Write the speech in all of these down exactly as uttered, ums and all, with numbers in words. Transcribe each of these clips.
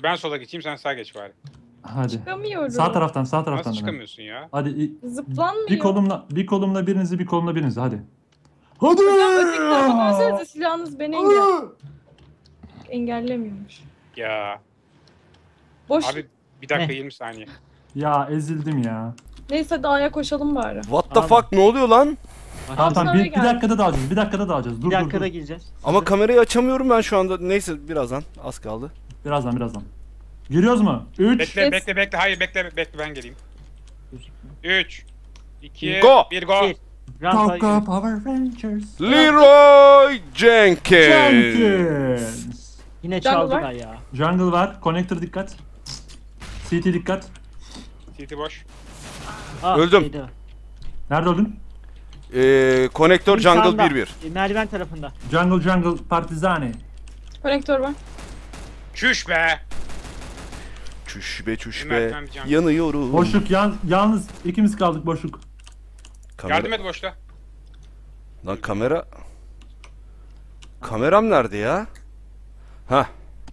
ben sola geçeyim, sen sağa geç bari. Hadi. Çıkamıyorum. Sağ taraftan, sağ taraftan. Nasıl hemen. çıkamıyorsun ya? Hadi. Zıplanmıyor. Bir kolumla, bir kolumla birinizi, bir kolumla birinizi. Hadi. Hadi. Hocam öteki tarafa dönsenize, silahınız beni engel engellemiyormuş. Ya. Boş. Abi bir dakika Ne? yirmi saniye. Ya ezildim ya. Neyse hadi A'ya koşalım bari. What the Abi. fuck, ne oluyor lan? Tamam tamam, sonra bir, bir geldi. dakikada dağılacağız, bir dakikada dağılacağız. Dur Bir dur dakikada dur. gireceğiz. Ama kamerayı açamıyorum ben şu anda. Neyse birazdan, az kaldı. Birazdan, birazdan. Giriyoruz mu? üç. Bekle Ses- bekle bekle, hayır bekle bekle ben geleyim. üç iki Go! bir go. Bir. Rampa Talk of Power Rangers. Leroy Jenkins. Jenkins. yine Jungle çaldılar var. ya. Jungle var, connector dikkat. C T dikkat. City boş. Ah, Öldüm. şeyde. Nerede öldün? Ee, Konektör Jungle İnsanda. bir bir. E, Merdiven tarafında. Jungle Jungle Partizani. Konektör var. Çüş be. Çüş be çüş be. Merdiven bir jungle. Yanıyorum. Boşluk yan, yalnız ikimiz kaldık boşluk. Kamera... Yardım et boşta. Lan kamera... Kameram nerede ya? Hah.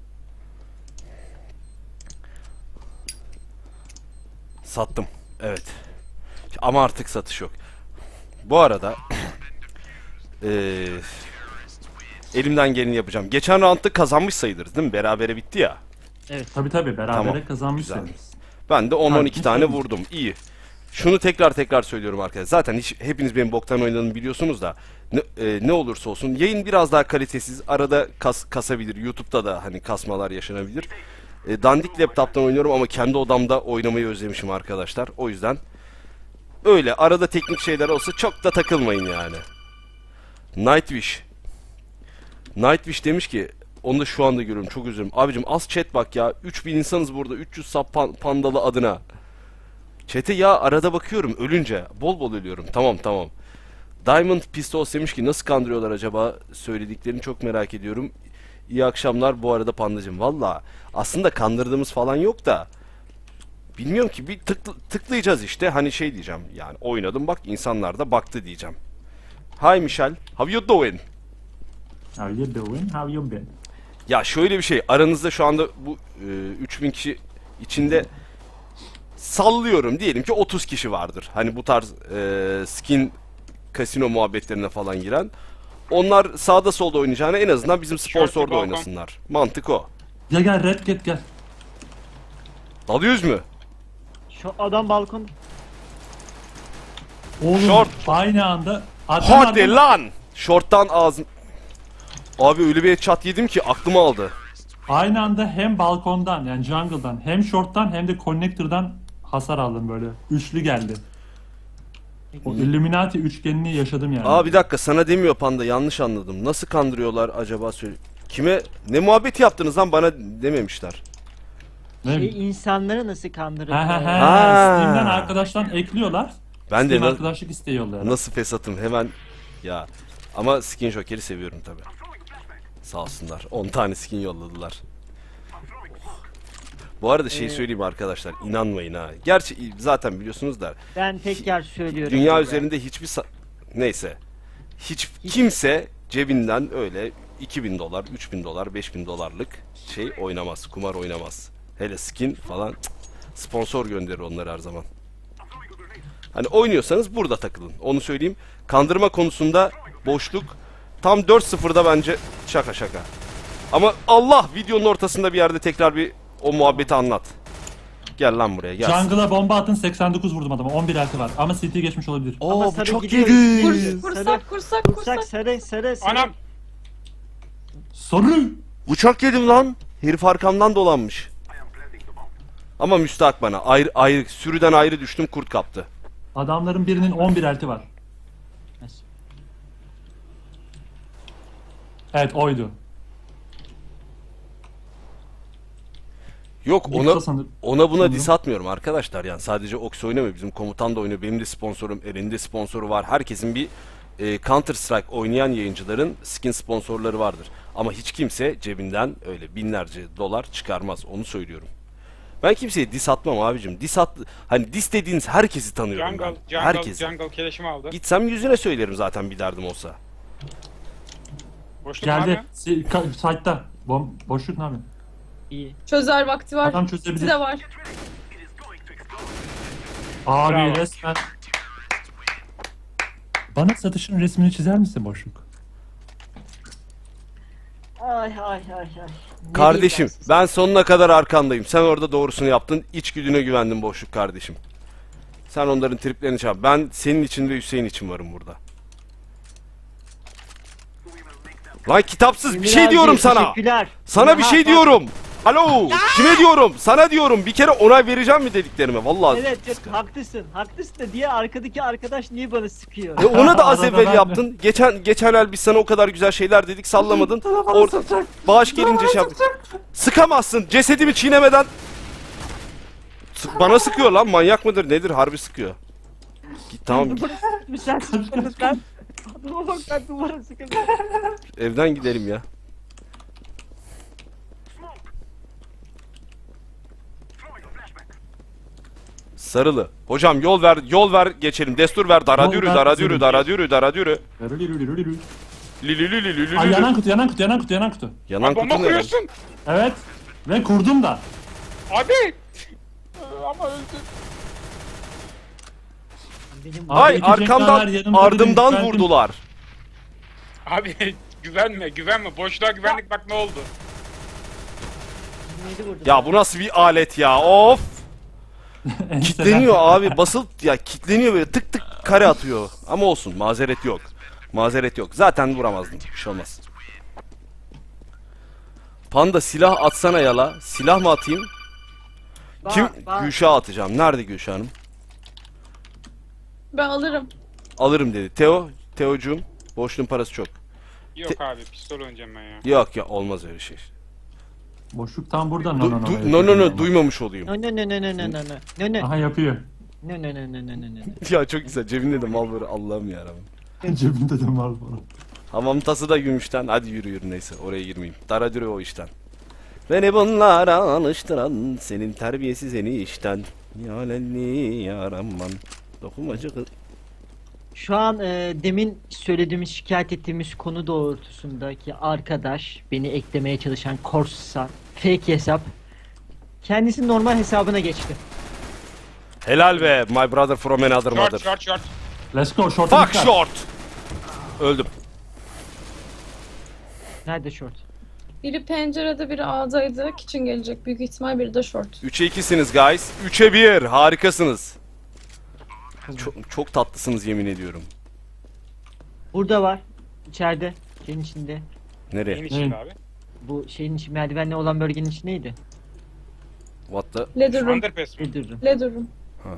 Sattım. Evet. Ama artık satış yok. Bu arada... eee elimden geleni yapacağım. Geçen roundda kazanmış sayılırız değil mi? Berabere bitti ya. Tabi tabi berabere Tamam, kazanmışsınız. güzel. Ben de on on iki Ha, tane güzel. vurdum. İyi. Şunu tekrar tekrar söylüyorum arkadaşlar. Zaten hiç, hepiniz benim boktan oynadığımı biliyorsunuz da ne, e, ne olursa olsun yayın biraz daha kalitesiz. Arada kas, kasabilir. YouTube'da da hani kasmalar yaşanabilir. E, dandik laptop'tan oynuyorum ama kendi odamda oynamayı özlemişim arkadaşlar. O yüzden öyle arada teknik şeyler olsa çok da takılmayın yani. Nightwish. Nightwish demiş ki, onu da şu anda görüyorum, çok üzülüyorum. Abicim az chat bak ya. üç bin insanız burada. üç yüz sap pan- pandalı adına. Chat'e ya arada bakıyorum ölünce. Bol bol ölüyorum. Tamam tamam. Diamond Pistols demiş ki nasıl kandırıyorlar acaba? Söylediklerini çok merak ediyorum. İyi akşamlar bu arada pandacım. Valla aslında kandırdığımız falan yok da. Bilmiyorum ki, bir tıkl- tıklayacağız işte. Hani şey diyeceğim yani, oynadım bak insanlar da baktı diyeceğim. Hi Michelle. How you doing? How you doing? How you been? Ya şöyle bir şey, aranızda şu anda bu e, üç bin kişi içinde sallıyorum diyelim ki otuz kişi vardır. Hani bu tarz e, skin kasino muhabbetlerine falan giren. Onlar sağda solda oynayacağına en azından bizim sponsorda balkon. oynasınlar. Mantık o. Gel gel Red Cat gel. Dalıyoruz mu? Şu adam balkon. Oğlum Short. aynı anda. Adem Hadi Adem- lan! Short'tan ağzım... Abi öyle bir çat yedim ki aklımı aldı. Aynı anda hem balkondan yani jungle'dan hem short'tan hem de connector'dan hasar aldım böyle. Üçlü geldi. O Illuminati üçgenini yaşadım yani. Aa bir dakika, sana demiyor panda, yanlış anladım. Nasıl kandırıyorlar acaba söyle. Kime ne muhabbeti yaptınız lan, bana dememişler. Ne? Şey, insanları nasıl Ha kandırır? ha ha. Ha. Steam'den arkadaştan ekliyorlar. Ben de Steam na- arkadaşlık isteği yolluyorlar. nasıl fesatım hemen ya. Ama skin joker'i seviyorum tabi. Sağ olsunlar. on tane skin yolladılar. Bu arada şey Ee, söyleyeyim arkadaşlar, inanmayın ha. Gerçi zaten biliyorsunuz da Ben tekrar söylüyorum. dünya üzerinde hiçbir sa- neyse hiç kimse cebinden öyle iki bin dolar, üç bin dolar, beş bin dolarlık şey oynamaz, kumar oynamaz. Hele skin falan cık, sponsor gönderir onları her zaman. Hani oynuyorsanız burada takılın. Onu söyleyeyim. Kandırma konusunda boşluk tam dört sıfırda bence şaka şaka. Ama Allah, videonun ortasında bir yerde tekrar bir o muhabbeti anlat. Gel lan buraya gel. Jungle'a bomba atın, seksen dokuz vurdum adama. on bir altı var ama C T geçmiş olabilir. Oo Ama bu sarı çok gidiyor. yedi. Kurs, kursak, kursak, Kursak kursak. sarı sarı sarı. Anam. Soru. Bıçak yedim lan. Herif arkamdan dolanmış. Ama müstahak bana. Ayrı, ayrı, sürüden ayrı düştüm, kurt kaptı. Adamların birinin on bir altı var. Evet oydu. Yok Yoksa ona sanır- ona buna sanırım. diss atmıyorum arkadaşlar, yani sadece Ox oynamıyor, bizim komutan da oynuyor, benim de sponsorum, Eren'in de sponsoru var, herkesin bir e, Counter Strike oynayan yayıncıların skin sponsorları vardır. Ama hiç kimse cebinden öyle binlerce dolar çıkarmaz, onu söylüyorum. Ben kimseye diss atmam abicim. Diss at, hani diss dediğiniz herkesi tanıyorum Jungle, ben. jungle, Herkesi. jungle keleşimi aldı. Gitsem yüzüne söylerim zaten bir derdim olsa. Boşluk Geldi. abi. Si- ka- Site'da. Bom boşluk ne yapıyorsun? İyi. Çözer vakti var. Adam çözebilir. İkisi de var. Abi Bravo. resmen. Bana satışın resmini çizer misin boşluk? Ay ay ay ay. Ne Kardeşim diyeyim ben sonuna kadar arkandayım. Sen orada doğrusunu yaptın. İçgüdüne güvendim boşluk kardeşim. Sen onların triplerini çal. Ben senin için ve Hüseyin için varım burada. Lan kitapsız bir Emir şey abi, diyorum sana. Teşekkürler. Sana bir Ha, şey bak. diyorum. Alo, kime diyorum? Sana diyorum. Bir kere onay vereceğim mi dediklerime? Vallahi. Evet evet haklısın. Haklısın da diye arkadaki arkadaş niye bana sıkıyor? E onu da az Arada evvel ben de. yaptın. Geçen geçen el biz sana o kadar güzel şeyler dedik, sallamadın. Orada bağış gelince şey yaptın. Sıkamazsın. Cesedimi çiğnemeden. Sık- Bana sıkıyor lan. Manyak mıdır? Nedir? Harbi sıkıyor. Git tamam. Sen sıkıntı ben. Adama bak ben duvara sıkıntı. Evden gidelim ya. Sarılı. Hocam yol ver, yol ver geçelim. Destur ver. Dara Yol dürü, ver, dara geçelim. dürü, dara dürü, dara dürü. Li li li li li li Ay li. yanan kutu yanan kutu yanan kutu yanan kutu. Yanan Bomba kutu ne? lan? kuruyorsun. Evet. Ve kurdum da. Abi. Ama öldü. Benim Abi Ay iki arkamdan, cengaver yanımda ardımdan dedim, vurdular. Abi güvenme güvenme. Boşluğa güvenlik bak ne oldu. neydi burada? Ya bu nasıl bir alet ya? Of! Enseler. Kitleniyor abi. Basıl ya kitleniyor böyle tık tık kare atıyor. Ama olsun mazeret yok. Mazeret yok. Zaten vuramazdım. Bir şey olmaz. Panda silah atsana yala. Silah mı atayım? Bak, Kim? bak. Gülşah'a atacağım. Nerede Gülşah Hanım? Ben alırım. Alırım dedi. Teo, Teocuğum. Boşluğun parası çok. Yok abi pistol oynayacağım ben ya. Yok ya olmaz öyle şey. Boşluk tam burada. Du, No no no. du- no no no duymamış olayım. No no no no no no no no no Aha yapıyor. no no no no no no no. Ya çok güzel. Cebinde de mal var. Allah'ım yarabbim. Cebimde de mal var. Hamam tası da gümüşten. Hadi yürü yürü neyse. Oraya girmeyeyim. Dara dürü o işten. Beni bunlara alıştıran senin terbiyesiz enişten. Ya lelli yaramman. Dokunmacı kız. Şu an e, demin söylediğimiz şikayet ettiğimiz konu doğrultusundaki arkadaş beni eklemeye çalışan korsan fake hesap kendisi normal hesabına geçti. Helal be my brother from another Short mother. short short. Let's go short. Fuck short. Öldüm. Nerede short? Biri pencerede biri A'daydı. Kitchen gelecek büyük ihtimal, biri de short. üçe ikisiniz guys. üçe bir. Harikasınız. Çok, çok tatlısınız yemin ediyorum. Burada var. İçeride. Şeyin içinde. Nereye? Neyin içinde abi? Bu şeyin içi merdivenli olan bölgenin içi neydi? What the? Leather room. Underpass mi? Ne durum? Leather room.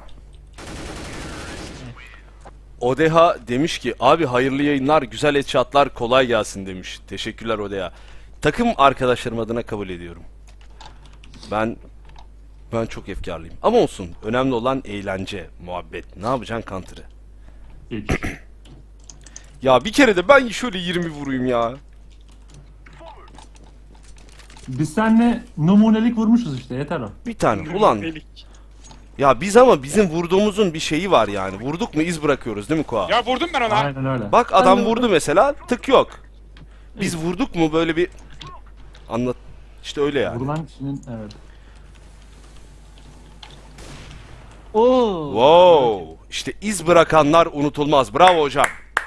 Odeha demiş ki abi hayırlı yayınlar, güzel headshotlar, kolay gelsin demiş. Teşekkürler Odeha. Takım arkadaşlarım adına kabul ediyorum. Ben ben çok efkarlıyım. Ama olsun. Önemli olan eğlence, muhabbet. Ne yapacaksın counter'ı? Hiç. Ya bir kere de ben şöyle yirmi vurayım ya. Biz seninle numunelik vurmuşuz işte, yeter o. Bir tane. Ulan Delik. ya biz ama bizim vurduğumuzun bir şeyi var yani. Vurduk mu iz bırakıyoruz değil mi Koa? Ya vurdum ben ona. Aynen öyle. Bak adam Ben de vurdu vurdum. mesela, tık yok. Biz vurduk mu böyle bir anlat işte öyle yani. Vurulan kişinin evet. Oo. Wow. İşte iz bırakanlar unutulmaz. Bravo hocam.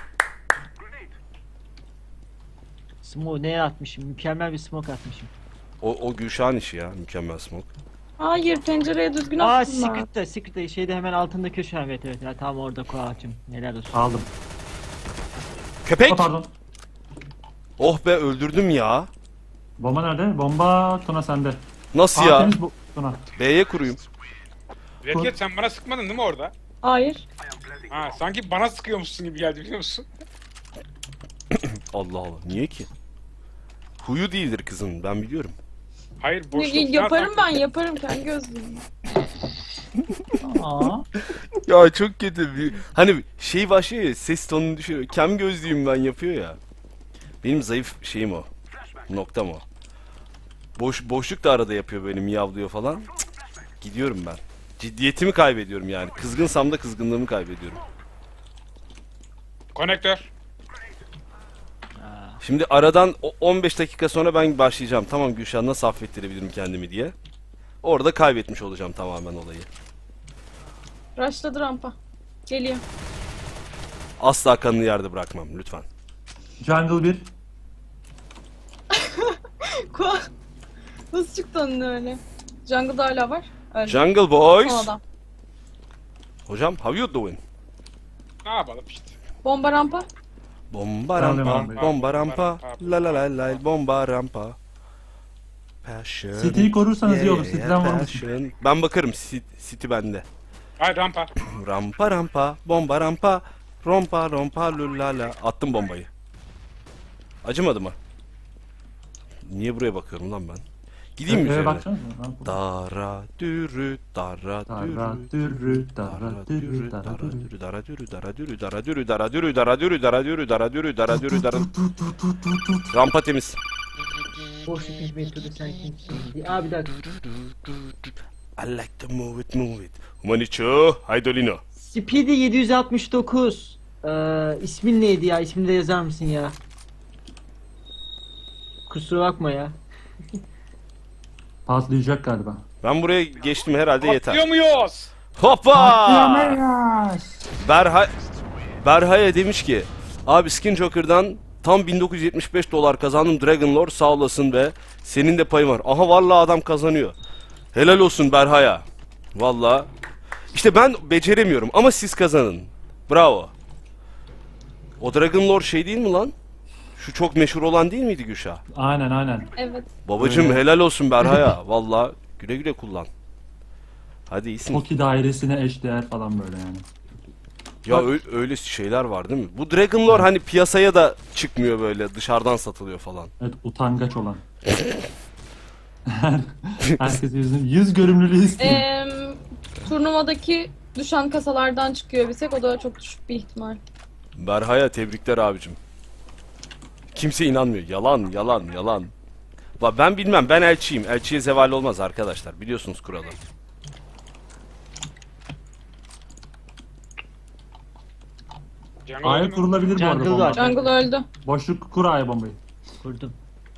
Smoke neye atmışım? Mükemmel bir smoke atmışım. O, o Gülşah'ın işi ya. Mükemmel smoke. Hayır, pencereye düzgün Aa attım ben. Secret'ta, Secret'ta şeyde hemen altında köşe. Evet evet ya tam orada Koağacım. Helal olsun. Aldım. Köpek. Oh, pardon. Oh be öldürdüm ya. Bomba nerede? Bomba Tuna sende. Nasıl Aa, ya? temiz bu Tuna. B'ye kuruyum. Redket sen bana sıkmadın değil mi orada? Hayır. Ha sanki bana sıkıyormuşsun gibi geldi biliyor musun? Allah Allah. Niye ki? Huyu değildir kızın. Ben biliyorum. Hayır Y- boşluk. y- yaparım falan ben, yaparım kendi gözlüğümle. Aa. Ya çok kötü bir... Hani şey başlıyor ya, ses tonunu düşürüyor. Kem gözlüğüm ben yapıyor ya. Benim zayıf şeyim o. Noktam o. Boş, boşluk da arada yapıyor benim, miyavlıyor falan. Cık, gidiyorum ben. Ciddiyetimi kaybediyorum yani. Kızgınsam da kızgınlığımı kaybediyorum. Konektör. Şimdi aradan o- on beş dakika sonra ben başlayacağım. Tamam Gülşah, nasıl affettirebilirim kendimi diye. Orada kaybetmiş olacağım tamamen olayı. Rushladı rampa. Geliyor. Asla kanını yerde bırakmam lütfen. Jungle bir. Kuan. Nasıl çıktı onun öyle? Jungle'da hala var. Öyle. Jungle Boys. Son adam. Hocam how you doing? Ne yapalım işte. Bomba rampa. Bomba Tamam, rampa, tamam. bomba rampa, la la la la bomba rampa. Passion. City'yi korursanız iyi olur. yeah, City'den vurmasın. passion. Ben bakarım, City, City bende. Hayır rampa. Rampa rampa, bomba rampa, rompa rompa lulala. Attım bombayı. Acımadı mı? Niye buraya bakıyorum lan ben? Gideyim mi Eve üzerine? baksanıza. Dara dürü, dara Dara dürü. dürü, Dara dara dürü, dürü, dara dara dürü. dürü, dara dürü, dara dürü, dara dürü, dara dürü, dara dürü, dara dürü, dara dürü, dara dürü, dara. Rampa temiz. Boş bir metodu sen kimsin? Aa bir dakika. I like to move it, move it. Humanicho, Haydolino. Speedy yedi yüz altmış dokuz. Ee, ismin neydi ya? İsmini de yazar mısın ya? Kusura bakma ya. Patlayacak galiba. Ben buraya geçtim herhalde yeter. Atlıyor muyuz? Hoppa! Patlayamayız. Berha Berha'ya demiş ki, abi Skin Joker'dan tam bin dokuz yüz yetmiş beş dolar kazandım Dragon Lord, sağ olasın be. Senin de payın var. Aha vallahi adam kazanıyor. Helal olsun Berha'ya. Vallahi. İşte ben beceremiyorum ama siz kazanın. Bravo. O Dragon Lord şey değil mi lan? Şu çok meşhur olan değil miydi Gülşah? Aynen aynen. Evet. Babacım Evet. helal olsun Berha'ya. Vallahi güle güle kullan. Hadi iyisin. Toki dairesine eşdeğer falan böyle yani. Ya ö- öyle şeyler var değil mi? Bu Dragon Lore hani piyasaya da çıkmıyor, böyle dışarıdan satılıyor falan. Evet, utangaç olan. Herkes yüzün yüz görümlülüğü istiyor. Ee, turnuvadaki düşen kasalardan çıkıyor bir tek. O da çok düşük bir ihtimal. Berha'ya tebrikler abicim. Kimse inanmıyor. Yalan, yalan, yalan. Va ben bilmem, ben elçiyim. Elçiye zeval olmaz arkadaşlar. Biliyorsunuz kuralı. Jungle A'ya öldü mü? kurulabilir bu arada Jungle bomba. var. Jungle öldü. Boşluk kur A'ya bombayı. Kurdum.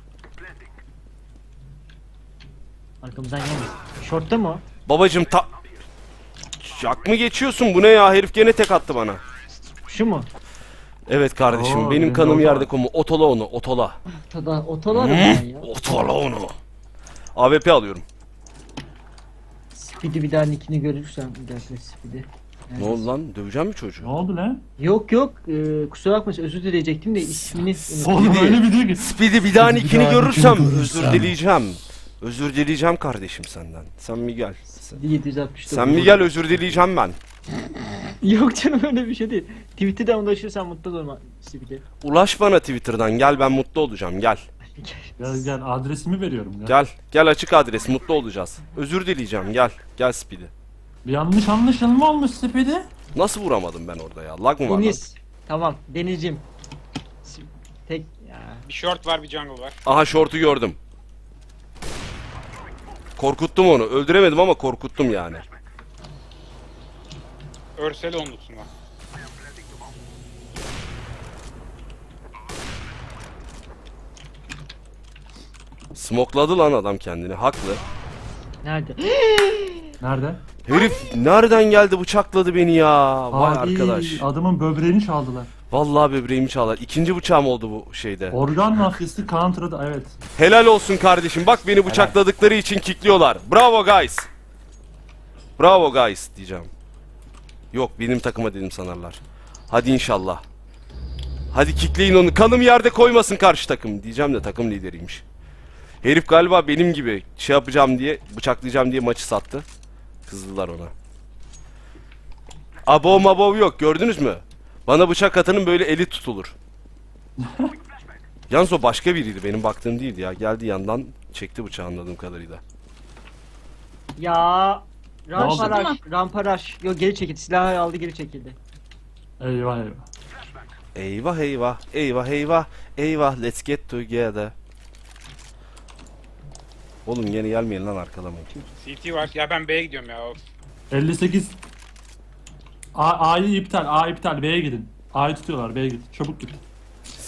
Arkamızdan gelmesin. Short'ta mı o? Babacım ta... Yak mı geçiyorsun? Bu ne ya? Herif gene tek attı bana. Şu mu? Evet kardeşim, Oo, benim benim kanım de yerde otola. kumu. Otola onu, otola. Otoda, otolar mı ya? Otola onu. A W P alıyorum. Speedy bir daha nickini görürsem bir dakika Speedy. Ne oldu lan? Döveceğim mi çocuğu? Ne oldu lan? Yok yok ee, kusura bakma özür dileyecektim de ismini unuttum. Oğlum öyle bir değil ki. Speedy bir daha Bir nickini daha görürsem nickini özür görürsem. dileyeceğim. Özür dileyeceğim kardeşim senden. Sen bir gel. Sen, yedi yüz altmış dokuz. sen bir gel, özür dileyeceğim ben. Yok canım öyle bir şey değil. Twitter'dan ulaşırsan mutlu olurum Speedy. Ulaş bana Twitter'dan, gel, ben mutlu olacağım, gel. Gel gel adresimi veriyorum. Gel. Gel, gel, açık adres, mutlu olacağız. Özür dileyeceğim, gel. Gel Speedy. Bir yanlış anlaşılma olmuş sepede. Nasıl vuramadım ben orada ya? Lag mı var lan? Deniz. Tamam Deniz'cim. S- Tek ya. Bir short var, bir jungle var. Aha, short'u gördüm. Korkuttum onu. Öldüremedim ama korkuttum yani. Örsel onlusun lan. Smokladı lan adam kendini. Haklı. Nerede? Nerede? Herif nereden geldi, bıçakladı beni ya. Vay Abi, arkadaş. adamın böbreğini çaldılar. Vallahi böbreğimi çalar. İkinci bıçağım oldu bu şeyde. Organ mafyası counter'da evet. Helal olsun kardeşim. Bak beni bıçakladıkları için kickliyorlar. Bravo guys. Bravo guys diyeceğim. Yok, benim takıma dedim sanarlar. Hadi inşallah. Hadi kickleyin onu. Kanım yerde koymasın karşı takım. Diyeceğim de takım lideriymiş. Herif galiba benim gibi şey yapacağım diye, bıçaklayacağım diye maçı sattı. Kızdılar ona. Abov mabov yok, gördünüz mü? Bana bıçak atanın böyle eli tutulur. Yalnız o başka biriydi, benim baktığım değildi ya. Geldi yandan çekti bıçağı anladığım kadarıyla. Ya oldu? Ramparaş, Ramparaş. Yok geri çekildi. Silahı aldı geri çekildi. Eyvah eyvah. Eyvah eyvah, eyvah eyvah, eyvah, let's get together. Oğlum yine gelmeyin lan, arkalamayın. C T var. Ya ben B'ye gidiyorum ya. elli sekiz. A, A'yı iptal, A iptal, B'ye gidin. A'yı tutuyorlar, B'ye git. Çabuk git.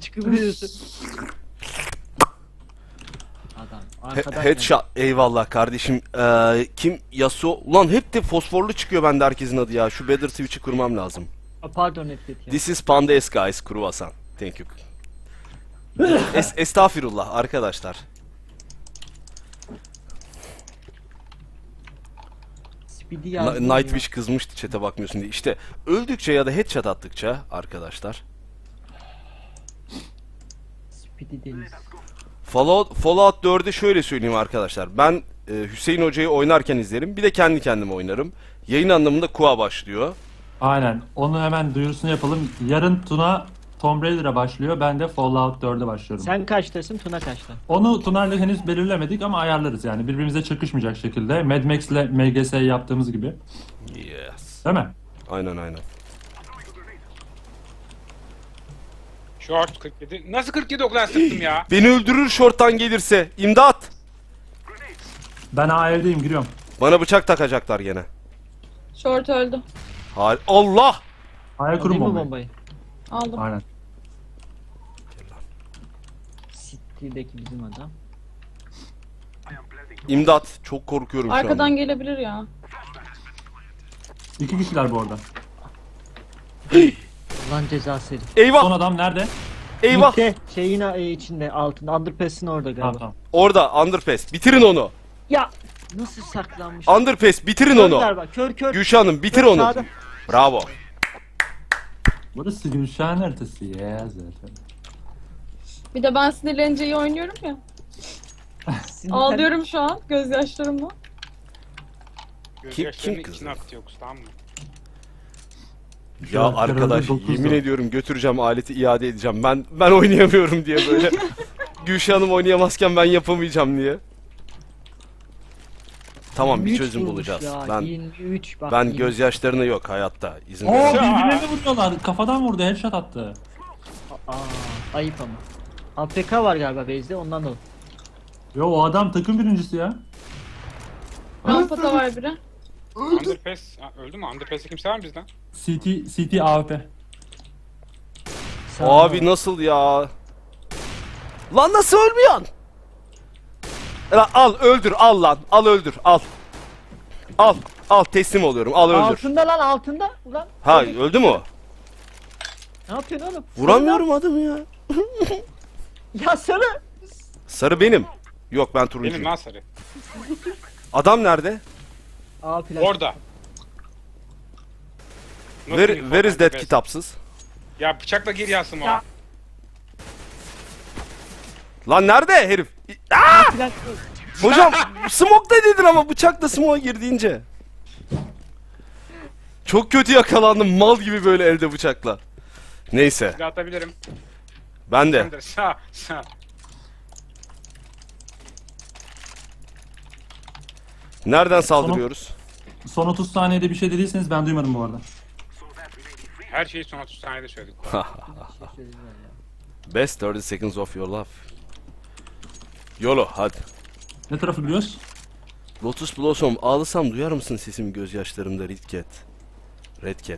çıkabiliyorsun. Adam He- arkadan headshot. Eyvallah kardeşim. Ee, kim? Yasuo. Ulan hep de fosforlu çıkıyor bende herkesin adı ya. Şu Better Switch'i kurmam lazım. Aa, pardon Netflix ya. This is Panda S guys. Kruvasan. Thank you. Es estağfirullah arkadaşlar. Speedy Na- yazdım Nightwish kızmıştı chat'e bakmıyorsun diye. İşte öldükçe ya da headshot attıkça arkadaşlar. Speedy Deniz. Fallout, Fallout dördü şöyle söyleyeyim arkadaşlar. Ben e, Hüseyin Hoca'yı oynarken izlerim. Bir de kendi kendime oynarım. Yayın anlamında Kua başlıyor. Aynen. Onu hemen duyurusunu yapalım. Yarın Tuna Tomb Raider'a başlıyor. Ben de Fallout dörde başlıyorum. Sen kaçtasın? Tuna kaçta? Onu Tuna'yla henüz belirlemedik ama ayarlarız yani. Birbirimize çakışmayacak şekilde. Mad Max'le M G S yaptığımız gibi. Yes. Değil mi? Aynen aynen. Short kırk yedi. Nasıl kırk yedi o kadar sıktım ya? Beni öldürür short'tan gelirse. İmdat! Ben A evdeyim, giriyorum. Bana bıçak takacaklar gene. Short öldü. Hal Allah! A'ya kurum Alayım mı bombayı. bombayı? Aldım. Aynen. City'deki bizim adam. İmdat! Çok korkuyorum şu Arkadan an. gelebilir ya. İki kişiler bu arada. Ulan cezası herif. Eyvah! Son adam nerede? Eyvah! Mitte, şeyin e, içinde altında. Underpass'ın orada galiba. Tamam tamam. Orada underpass. Bitirin onu. Ya nasıl saklanmış? Underpass bitirin Kör onu. galiba, Kör kör. Gülşah'ım bitir Kör onu. sağda. Bravo. Burası Gülşah'ın haritası ya zaten. Bir de ben sinirlenince iyi oynuyorum ya. Sinirlen- Ağlıyorum şu an gözyaşlarımla. Kim- Gözyaşlarını kim kızdı? içine akıtıyor tamam mı? Şu Ya an arkadaş herhalde dokuzdu. yemin ediyorum götüreceğim aleti iade edeceğim. Ben ben oynayamıyorum diye böyle. Gülşah Hanım oynayamazken ben yapamayacağım diye. Tamam bir yirmi üç çözüm vurmuş bulacağız. ya, Ben yirmi üç bak. ben yirmi üç. gözyaşlarına yok hayatta. İzin Oo veremem. birbirlerini vuruyorlar. Kafadan vurdu, headshot attı. Aa, ayıp ama. A P K var galiba base'de ondan dolayı. Yo o adam takım birincisi ya. Rampada var biri. Underpass. Ha, öldü mü? Underpass'te kimse var mı bizden? C T C T A W P. Sağ ol. Abi nasıl ya? Lan nasıl ölmüyorsun? Lan al öldür al lan. Al öldür al. Al al teslim oluyorum. Al öldür. Altında lan altında. Ulan. Ha öldü mü o? Ne yapıyorsun oğlum? Vuramıyorum adamı ya. Sarı. Ya sarı. Sarı benim. Yok ben Benim turuncuyum. lan sarı. Adam nerede? Aa plan. Orada. Where, where is that kitapsız? Ya bıçakla gir Yasin o. Ya. Lan nerede herif? Aa! Plan. Hocam smoke da dedin ama bıçakla smoke'a girdiğince. Çok kötü yakalandım mal gibi böyle elde bıçakla. Neyse Silah atabilirim. ben de. Sen de sağ sağ. Nereden saldırıyoruz? Son otuz saniyede bir şey dediyseniz ben duymadım bu arada. Her şeyi son otuz saniyede söyledik. Best thirty seconds of your life. Yolo hadi. Ne tarafı biliyoruz? Lotus Blossom ağlasam duyar mısın sesimi gözyaşlarımda Red Cat? Red Cat.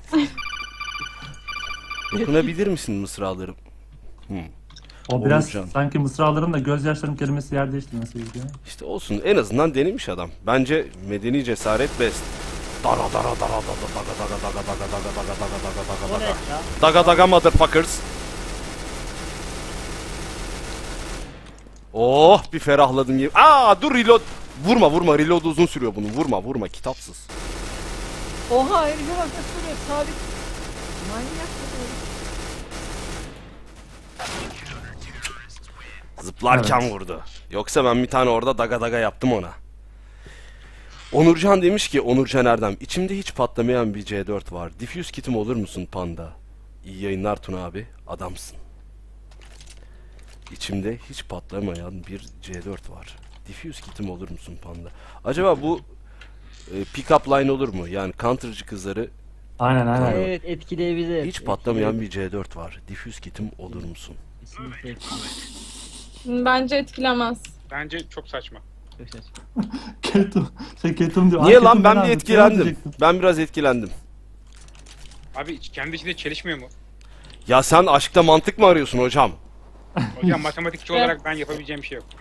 Dokunabilir misin mısralarım? Hmm. O biraz Oğulcan. sanki mısraların da gözyaşlarım kelimesi yer değişti nasıl ya? İşte olsun en azından denemiş adam. Bence medeni cesaret best. Dara dara dara dara daga daga daga daga daga daga daga daga daga O ne daga. ya? Daga daga motherfuckers. Oh bir ferahladım gibi. Aa dur reload. Vurma vurma reload uzun sürüyor bunun. Vurma vurma kitapsız. Oha herife bak nasıl vuruyor sabit. Manyak mısın? Zıplarken Evet. vurdu. Yoksa ben bir tane orada daga daga yaptım ona. Onurcan demiş ki Onurcan Erdem içimde hiç patlamayan bir C dört var. Diffuse kitim olur musun panda? İyi yayınlar Tuna abi. Adamsın. İçimde hiç patlamayan bir C dört var. Diffuse kitim olur musun panda? Acaba bu e, pick up line olur mu? Yani counter'cı kızları Aynen aynen. Evet etkileyebilir. hiç patlamayan bir C dört var. Diffuse kitim olur musun? Kesinlikle etkileyebilir. Bence etkilemez. Bence çok saçma. Çok saçma. Ketum. Şey Ketum diyor. Niye Ay, lan Ketum ben bir abi, etkilendim. diyecektim. Ben biraz etkilendim. Abi iç- kendi içinde çelişmiyor mu? Ya sen aşkta mantık mı arıyorsun hocam? Hocam matematikçi olarak ben yapabileceğim bir şey yok.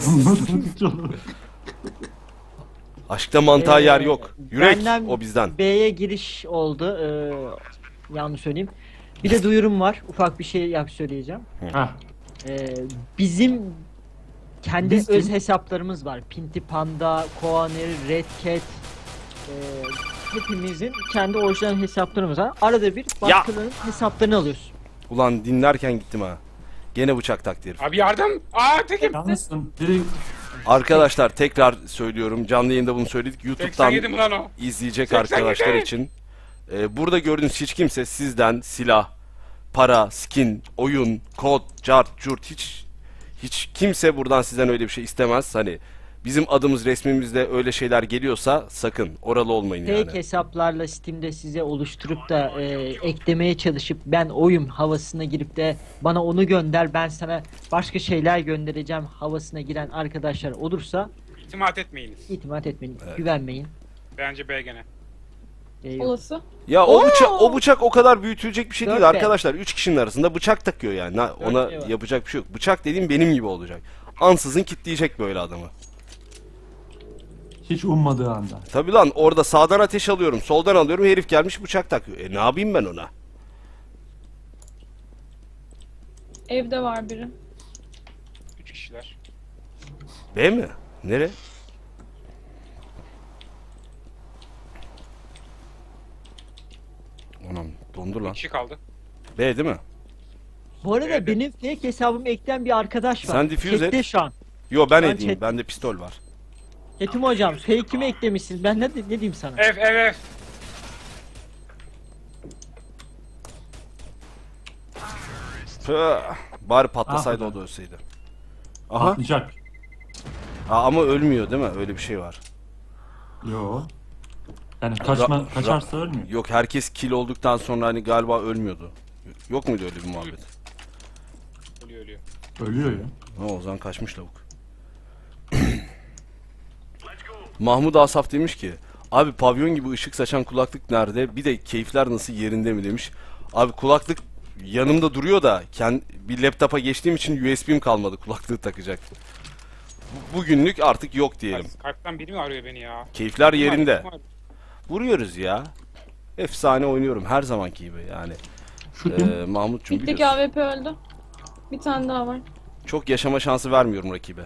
Aşkta mantığa Ee, yer yok. Yürek benden o bizden. B'ye giriş oldu. Ee, yanlış söyleyeyim. Bir de duyurum var. Ufak bir şey yap söyleyeceğim. Heh. Ee, bizim kendi Biz öz kim? hesaplarımız var. Pinti Panda, Koaner, Red Cat. ee, hepimizin kendi orijinal hesaplarımız var. Arada bir başkalarının hesaplarını alıyoruz. Ulan dinlerken gittim ha. Gene bıçak taktı herif. Abi yardım! Aa tekim! Yalnızsın. Biri Arkadaşlar tekrar söylüyorum. Canlı yayında bunu söyledik. seksen YouTube'dan yedi mi lan o? izleyecek seksen yedi. arkadaşlar için. Ee, burada gördüğünüz hiç kimse sizden silah, para, skin, oyun, kod, cart, curt hiç hiç kimse buradan sizden öyle bir şey istemez. Hani bizim adımız resmimizde öyle şeyler geliyorsa sakın oralı olmayın Fake yani. hesaplarla Steam'de size oluşturup da ee, eklemeye çalışıp ben oyum havasına girip de bana onu gönder ben sana başka şeyler göndereceğim havasına giren arkadaşlar olursa İtimat etmeyiniz. itimat etmeyin, Evet. güvenmeyin. Bence B gene. Ee, yok. Olası. Ya o Oo! bıçak o bıçak o kadar büyütülecek bir şey değil Dört arkadaşlar. Üç kişinin arasında bıçak takıyor yani. Na- Ona şey var. yapacak bir şey yok. Bıçak dediğim benim gibi olacak. Ansızın kitleyecek böyle adamı. hiç ummadığı anda. Tabi lan orada sağdan ateş alıyorum, soldan alıyorum. Herif gelmiş bıçak takıyor. E ne yapayım ben ona? Evde var biri. Üç kişiler. B mi? Nere? Anam dondur Bir lan. kişi kaldı. B değil mi? Bu arada Evet. benim fake hesabıma ekleyen bir arkadaş var. Sen diffuse Chatte et. şu an. Yo ben Ben edeyim. chat- Bende pistol var. Ketum hocam fake'imi eklemişsiniz. Ben ne, ne diyeyim sana? F F F. Püh. Bari patlasaydı Ah o be. da ölseydi. Aha. Patlayacak. Aa, ama ölmüyor değil mi? Öyle bir şey var. Yo. Yani kaçma, Ra- kaçarsa ölmüyor. Yok, herkes kill olduktan sonra hani galiba ölmüyordu. Yok muydu öyle bir muhabbet? Ölüyor ölüyor. Ölüyor ya. Ha, o zaman kaçmış lavuk. Mahmut Asaf demiş ki, abi pavyon gibi ışık saçan kulaklık nerede? Bir de keyifler nasıl, yerinde mi demiş. Abi kulaklık yanımda duruyor da kend, bir laptopa geçtiğim için U S B'm kalmadı kulaklığı takacak. Bu- Bugünlük artık yok diyelim. Skype'tan biri mi arıyor beni ya? Keyifler Kim arıyor, yerinde. kim arıyor? Vuruyoruz ya. Efsane oynuyorum her zamanki gibi yani. Şu kim? Ee, Mahmut'cum Bitteki biliyorsun. A W P öldü. Bir tane daha var. Çok yaşama şansı vermiyorum rakibe.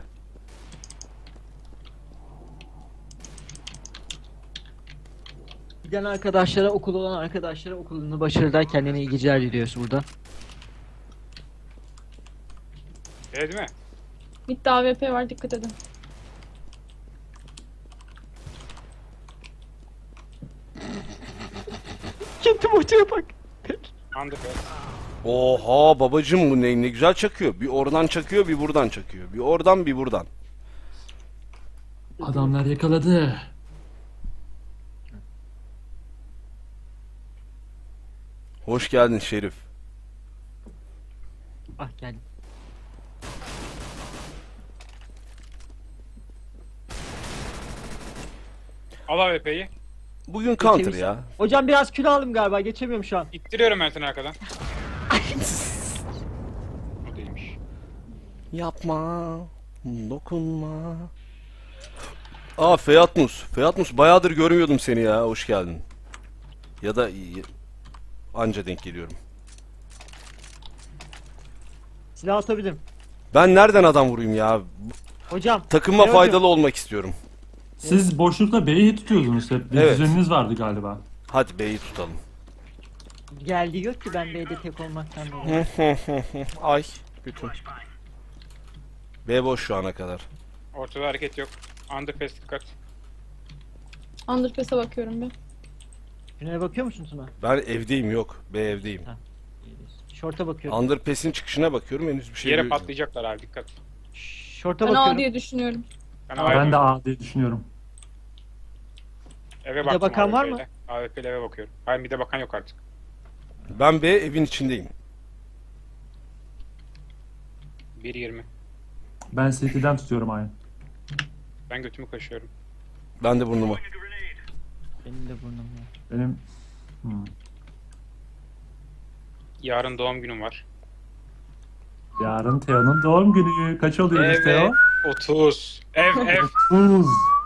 Giden arkadaşlara, okul olan arkadaşlara okulunu başarılar, kendine iyi geceler diliyoruz burada. Öyle değil mi? Bitti A W P var, dikkat edin. Kendim ortaya bak. Underpass. Oha babacım, bu ne, ne güzel çakıyor. Bir oradan çakıyor, bir buradan çakıyor. Bir oradan, bir buradan. Adamlar yakaladı. Hoş geldin Şerif. Ah geldim. Al A W P'yi. Bugün counter Geçebilsem. ya. Hocam biraz kilo aldım galiba, geçemiyorum şu an. İttiriyorum ben seni arkadan. O değilmiş. Yapma. Dokunma. Aa Feyatmus. Feyatmus, bayağıdır görmüyordum seni ya. Hoş geldin. Ya da y- anca denk geliyorum. Silah atabilirim. Ben nereden adam vurayım ya? Hocam. Takıma ne hocam? faydalı olmak istiyorum. Siz boşlukta B'yi tutuyordunuz hep. Bir Evet. düzeniniz vardı galiba. Hadi B'yi tutalım. Geldi yok ki ben B'de tek olmaktan dolayı. Ay. Bütün. B boş şu ana kadar. Ortada hareket yok. Underpass dikkat. Underpass'e bakıyorum bir. Tünele bakıyor musun Tuna? Ben evdeyim, yok. B evdeyim. Short'a bakıyorum. Underpass'in çıkışına bakıyorum, henüz bir şey Yere yok. patlayacaklar abi dikkat. Short'a Ben A bakıyorum. diye düşünüyorum. Ben, Ben A W P de A diye düşünüyorum. eve Bir de baktım bakan var mı? A W P'yle eve bakıyorum. Hayır, bir de bakan yok artık. Ben B evin içindeyim. bir yirmi. Ben City'den tutuyorum aynı. Ben götümü kaşıyorum. Ben de burnumu. Benim de burnum ya. Benim... Hmm. Yarın doğum günüm var. Yarın Teo'nun doğum günü. Kaç oluyor Evet. Teo? otuz. Ev ev. Tuz.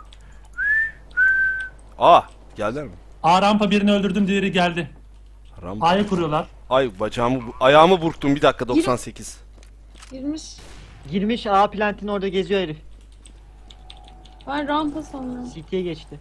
Aa, geldiler mi? A rampa birini öldürdüm, diğeri geldi. Ram. A'yı kuruyorlar. Ay bacağımı, ayağımı burktum bir dakika, doksan sekiz. Girmiş. Girmiş A plantin orada geziyor herif. Ben rampa sanıyorum. C T'ye geçti.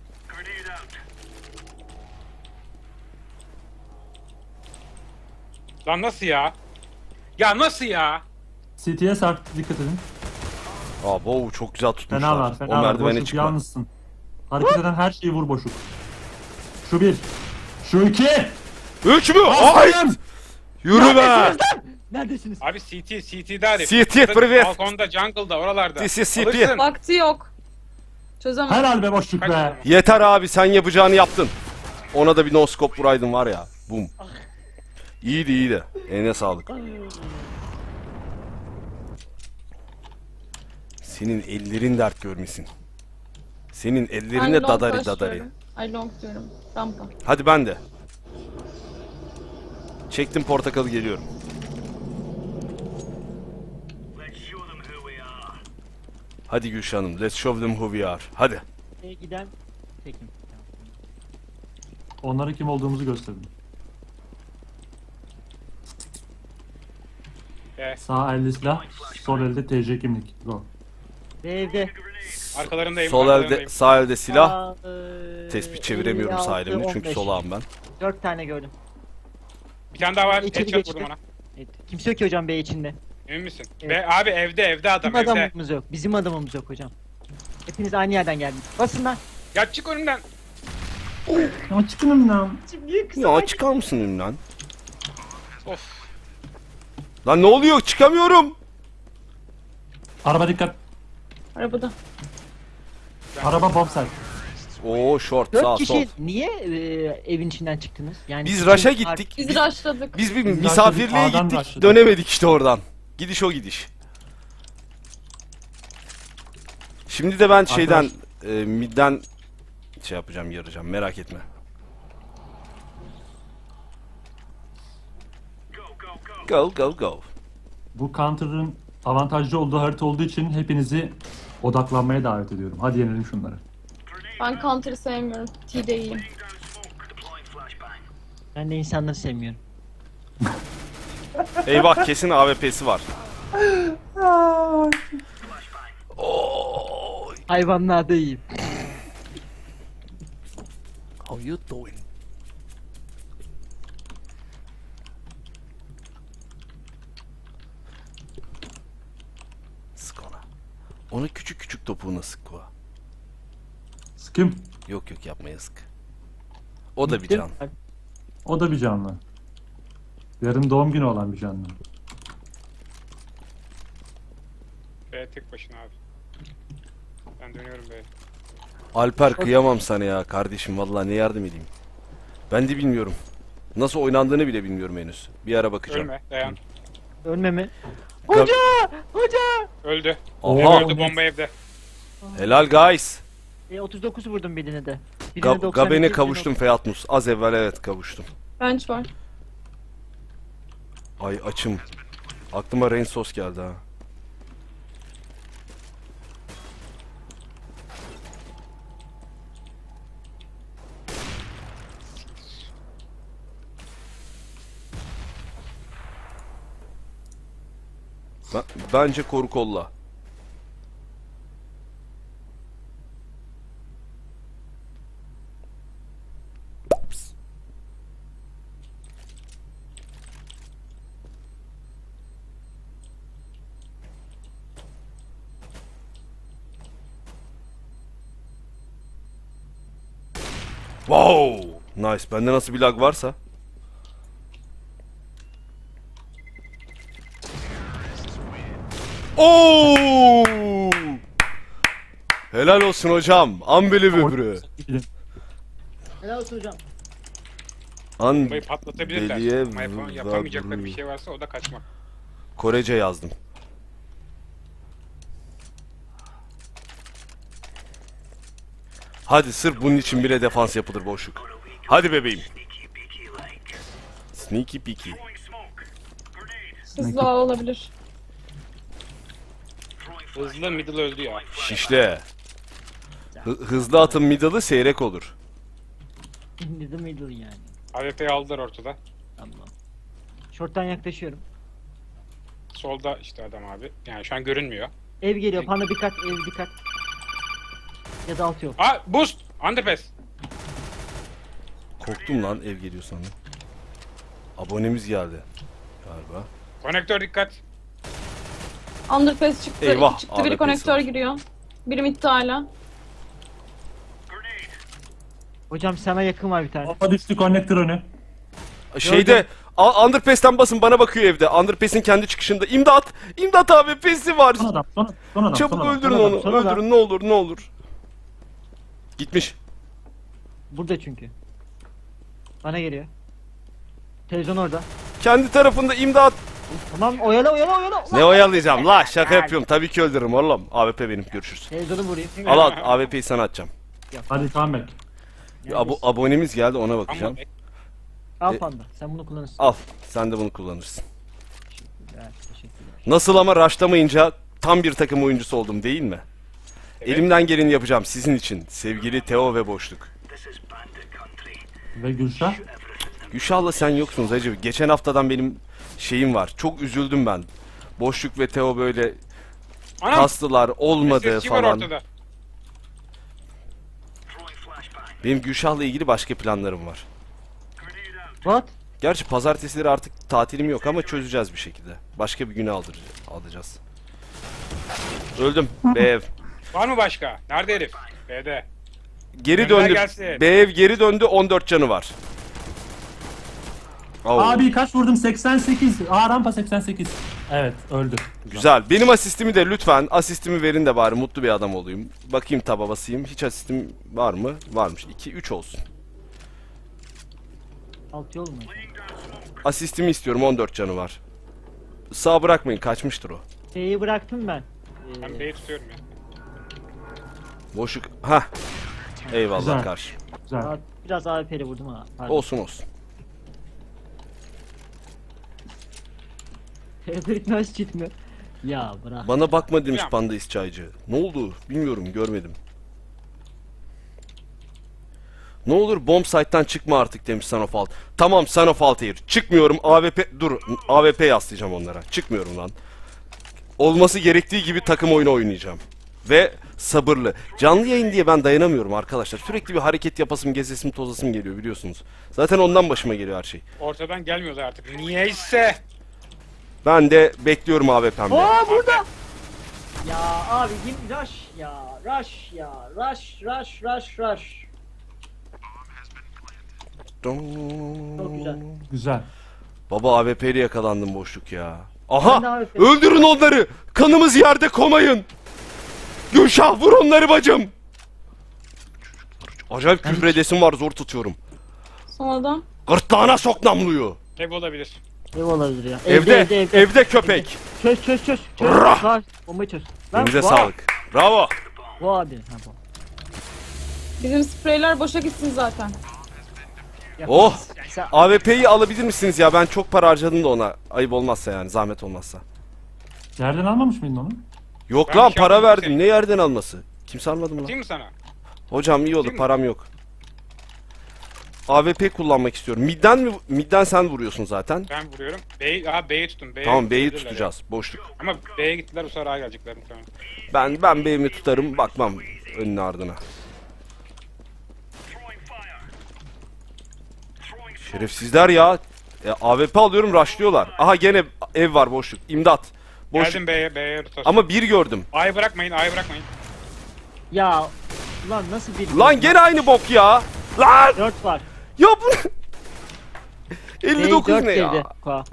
Lan nasıl ya? Ya nasıl ya? City'ye sarktı, dikkat edin. Aa, wow, çok güzel tutmuşlar. Fena var, O fena var. merdivene Boşluk, çıkma. yalnızsın. Hareket eden her şeyi vur boşluk. Şu bir. Şu iki. Üç mü? Ay! Bastım. Yürü be! Neredesiniz? Abi C T, C T'de herif. C T, Burada privet. Balkonda, jungle'da, oralarda. This is C T. Alırsın. Vakti yok. Çözemem. Helal be boşluk Kaç be. zaman? Yeter abi, sen yapacağını yaptın. Ona da bir no scope vuraydın var ya. Bum. İyiydi iyiydi. Eline sağlık. Senin ellerin dert görmesin. Senin Ben ellerine long dadari rush dadari. diyorum. Ay long diyorum. Rampa. Hadi ben de. Çektim portakalı, geliyorum. Hadi Gülşah, let's show them who we are. Hadi. C'ye giden tekim. Onlara kim olduğumuzu gösterdim. Be. Sağ elde silah, sol elde T C kimlik. Go. Ve evde. Arkalarındayım. Sol elde, arkalarındayım. sağ elde silah. Aa, eee, Tespih çeviremiyorum elli sağ altı, elimle on çünkü beş. solağım ben. Dört tane gördüm. Bir tane daha var. İçeri Headshot geçti. vurdum ona. Evet. Kimse yok ki hocam B içinde. Emin misin? Evet. Be, abi evde evde adam Bizim evde. adamımız yok. Bizim adamımız yok hocam. Hepiniz aynı yerden geldiniz. Basın lan. Ya çık önümden. Ya çıkın lan. Şimdi niye kısa? Ya çıkar mısın önümden? Of. Lan ne oluyor? Çıkamıyorum. Araba dikkat. Arabada. Araba bombsite. Oo short sağ Dört sol. kişi niye e, evin içinden çıktınız? Yani Biz sizin Raş'a ar- gittik. Biz Biz, rushladık. biz bir Biz misafirliğe A'dan gittik. başladık. Dönemedik işte oradan. Gidiş o gidiş. Şimdi de ben şeyden e, midden şey yapacağım, yarayacağım. Merak etme. Go go go. Bu counter'ın avantajlı olduğu harita olduğu için hepinizi odaklanmaya davet ediyorum. Hadi yenelim şunları. Ben Counter'ı sevmiyorum. T'de iyiyim. Ben de insanları sevmiyorum. Eyvah, kesin A W P'si var. Oo. Hayvanlarda iyiyim. How you doing? Sık ona. Ona küçük küçük topuğuna sık Koa. Sıkım. Yok yok, yapmaya sık. O da bir Bitti. can. O da bir canlı. Yarın doğum günü olan bir canlı. B tek başına abi. Ben dönüyorum B'ye. Alper, kıyamam sana ya kardeşim, vallahi ne yardım edeyim. Ben de bilmiyorum. Nasıl oynandığını bile bilmiyorum henüz. Bir ara bakacağım. Ölme, dayan. Ölme mi? Ga- Hoca! Hoca! Öldü. Aha. Öldü, bomba evde. Helal guys. E, otuz dokuz vurdum birine de. Birine Ga doksan Gaben'e iki, kavuştum Featmus. Az evvel evet kavuştum. Bench var. Ay açım. Aklıma Rain Sos geldi ha. Ben, bence koru kolla. Wow! Nice. Bende nasıl bir lag varsa. Oo! Helal olsun hocam. Unbelievable. Helal olsun hocam. Bombayı patlatabilirler. Deliye Ama yap- yapamayacakları vurur. bir şey varsa o da kaçmak. Korece yazdım. Hadi, sırf bunun için bile defans yapılır boşluk. Hadi bebeğim. Sneaky peeky. Hızlı A olabilir. Hızlı middle öldü ya. Şişle. Hı- hızlı atın middle'ı seyrek olur. Middle middle yani. A W P'yi aldılar ortada. Tamam. Short'tan yaklaşıyorum. Solda işte adam abi. Yani şu an görünmüyor. Ev geliyor. Panda dikkat. Ev dikkat. Ya da alt yok. Aa, boost! Underpass! Korktum lan, ev geliyor sandım. Abonemiz geldi. Galiba. Konektör dikkat. Underpass çıktı. Eyvah, iki çıktı. A W Biri P'si konektör var. giriyor. Biri midde hala. Hocam sana yakın var bir tane. Bomba düştü connector önü. Şeyde A- Underpass'ten basın, bana bakıyor evde. Underpass'in kendi çıkışında. İmdat! İmdat abi, pesi var. Son adam, son, son adam. Çabuk son adam, öldürün son adam. onu. son adam. Öldürün ne olur, ne olur. Gitmiş. Burada çünkü. Bana geliyor. Televizyon orada. Kendi tarafında imdat. Tamam oyala oyala oyala. Ne oyalayacağım la, şaka yapıyorum. Tabii ki öldürürüm oğlum. A W P benim, görüşürüz. Televizyonu vurayım. Al al, A W P'yi sana atacağım. Hadi comeback. Bir abo- abonemiz geldi, ona bakacağım. Al E- panda. Sen bunu kullanırsın. Al, sen de bunu kullanırsın. Teşekkürler. Teşekkürler. Nasıl ama rushlamayınca tam bir takım oyuncusu oldum değil mi? Elimden geleni yapacağım sizin için. Sevgili Teo ve Boşluk. Ve Gülşah. Gülşah'la sen yoksunuz hacı. Geçen haftadan benim şeyim var. Çok üzüldüm ben. Boşluk ve Teo böyle Anam! kastılar, olmadı S S G var falan. ortada. Benim Gülşah'la ilgili başka planlarım var. What? Gerçi pazartesileri artık tatilim yok ama çözeceğiz bir şekilde. Başka bir güne aldıracağız, alacağız. Öldüm. B ev. Var mı başka? Nerede herif? B'de. Geri Gönder döndü. gelsin. B ev geri döndü, on dört canı var. Oo. Abi kaç vurdum? seksen sekiz. A rampa seksen sekiz. Evet öldü. Güzel. Benim asistimi de lütfen asistimi verin de bari mutlu bir adam olayım. Bakayım taba basayım. Hiç asistim var mı? Varmış. iki üç olsun. Alt yol mu? Asistimi istiyorum. on dört canı var. Sağ bırakmayın. Kaçmıştır o. B'yi bıraktım ben. Ben Ee, B'yi tutuyorum ya. Boşluk. Hah. Eyvallah Güzel. karşı. Güzel. Aa, biraz A W P'li vurdum ha. Pardon. Olsun olsun. Frederick nasıl çıkmıyor? Ya bırak. Bana bakma demiş Ya. panda isçaycı. Ne oldu? Bilmiyorum. Görmedim. Ne olur bomb site'tan çıkma artık demiş Son of Alt. Tamam Son of Altair. Çıkmıyorum. A W P dur. A W P yaslayacağım onlara. Çıkmıyorum lan. Olması gerektiği gibi takım oyunu oynayacağım. Ve sabırlı. Canlı yayın diye ben dayanamıyorum arkadaşlar. Sürekli bir hareket yapasım, gezesim, tozasım geliyor biliyorsunuz. Zaten ondan başıma geliyor her şey. Ortadan gelmiyorlar artık. Niyeyse. Ben de bekliyorum A W P'mde. Aa burada. Ya abi git rush ya. Rush ya. Rush rush rush rush. Çok güzel. Güzel. Baba A W P'li yakalandım boşluk ya. Ben de Aha! A W P. Öldürün onları! Kanımız yerde komayın! Gülşah vur onları bacım! Acayip küfür edesim var zor tutuyorum. Son adam. Gırtlağına sok namluyu! Ev olabilir. Ev olabilir ya. Evde, evde, evde. evde köpek! Çöz çöz çöz. Çöz. Rah! Var. Bombayı çöz. Lan, Elinize bu- sağlık. Bravo! Bu abi. Ha bu. Bizim spreyler boşa gitsin zaten. Yapamaz. Oh! Sen- A W P'yi alabilir misiniz ya? Ben çok para harcadım da ona. Ayıp olmazsa yani, zahmet olmazsa. Yerden almamış mıydın onu? Yok Ben lan bir şey para yapmadım verdim. ki. Ne yerden alması? Kimse almadı mı lan? Atayım mı sana? Hocam iyi oldu Değil mi? param yok. A W P kullanmak istiyorum. Midden mi? Midden sen vuruyorsun zaten. Ben vuruyorum. B'yi, aha B'yi tutun. B'ye Tamam B'yi gidebilirler tutacağız. Boşluk. ya. Ama B'ye gittiler, bu sefer A'ya gelecekler muhtemelen. Ben ben B'mi tutarım. Bakmam önüne ardına. Şerefsizler ya. E, A W P alıyorum rushlıyorlar. Aha gene ev var boşluk. İmdat. Boşluk. Geldim B'ye, B'ye rotasyon. Ama bir gördüm. A'yı bırakmayın, A'yı bırakmayın. Ya. Ulan nasıl bir... Lan gene aynı bok ya. Lan! dört var. Ya bu elli dokuz dört ne ya? girdi. Koa.